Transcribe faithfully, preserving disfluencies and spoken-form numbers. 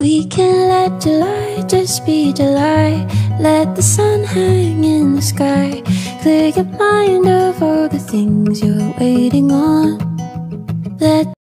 We can let July just be July. Let the sun hang in the sky. Clear your mind of all the things you're waiting on. Let